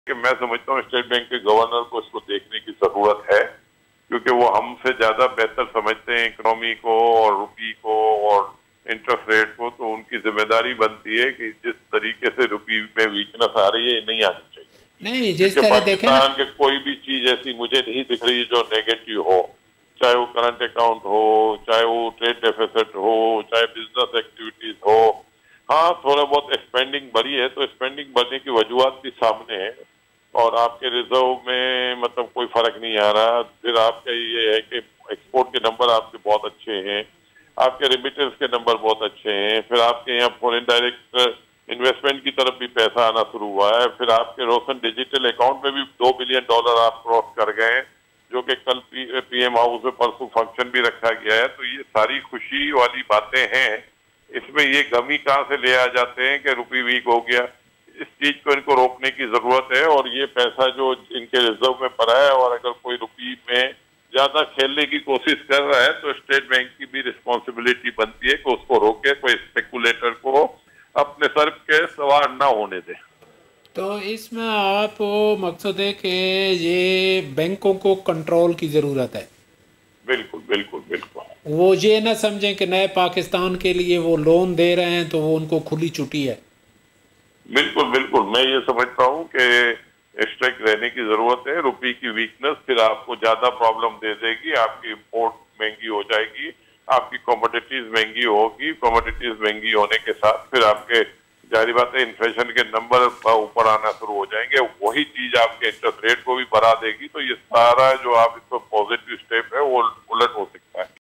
कि मैं समझता हूँ स्टेट बैंक के गवर्नर को इसको देखने की जरूरत है, क्योंकि वो हमसे ज्यादा बेहतर समझते हैं इकोनॉमी को और रुपये को और इंटरेस्ट रेट को। तो उनकी जिम्मेदारी बनती है कि जिस तरीके से रुपये में वीकनेस आ रही है नहीं आनी चाहिए। नहीं, जिस क्योंकि तरह देखे ना, पाकिस्तान के कोई भी चीज ऐसी मुझे नहीं दिख रही जो नेगेटिव हो, चाहे वो करंट अकाउंट हो, चाहे वो ट्रेड डेफिसिट हो, चाहे बिजनेस एक्टिविटीज हो। हाँ, थोड़ा बहुत एक्सपेंडिंग बढ़ी है, तो एक्सपेंडिंग बढ़ने की वजूहत भी सामने है और आपके रिजर्व में मतलब कोई फर्क नहीं आ रहा। फिर आपका ये है कि एक्सपोर्ट के नंबर आपके बहुत अच्छे हैं, आपके रेमिटेंस के नंबर बहुत अच्छे हैं, फिर आपके यहाँ फॉरेन डायरेक्ट इन्वेस्टमेंट की तरफ भी पैसा आना शुरू हुआ है, फिर आपके रोशन डिजिटल अकाउंट में भी $2 बिलियन आप क्रॉस कर गए हैं, जो कि कल पीएम हाउस में परसों फंक्शन भी रखा गया है। तो ये सारी खुशी वाली बातें हैं। इसमें ये गमी कहाँ से ले आ जाते हैं कि रुपये वीक हो गया। इस चीज को इनको रोकने की जरूरत है और ये पैसा जो इनके रिजर्व में पड़ा है और अगर कोई रुपये में ज्यादा खेलने की कोशिश कर रहा है तो स्टेट बैंक की भी रिस्पॉन्सिबिलिटी बनती है कि उसको रोके, कोई स्पेकुलेटर को अपने सर के सवार ना होने दे। तो इसमें आप मकसद है कि ये बैंकों को कंट्रोल की ज़रूरत है। बिल्कुल बिल्कुल बिल्कुल वो ये ना समझें कि नए पाकिस्तान के लिए वो लोन दे रहे हैं तो वो उनको खुली छुट्टी है। बिल्कुल बिल्कुल मैं ये समझता हूँ कि स्ट्रिक्ट रहने की जरूरत है। रुपये की वीकनेस फिर आपको ज्यादा प्रॉब्लम दे देगी, आपकी इंपोर्ट महंगी हो जाएगी, आपकी कमोडिटीज महंगी होगी, कमोडिटीज महंगी होने के साथ फिर आपके जारी बात है इन्फ्लेशन के नंबर ऊपर आना शुरू हो जाएंगे। वही चीज आपके इंटरेस्ट रेट को भी बढ़ा देगी। तो ये सारा जो आप इसको पॉजिटिव स्टेप है वो उलट हो सकता है।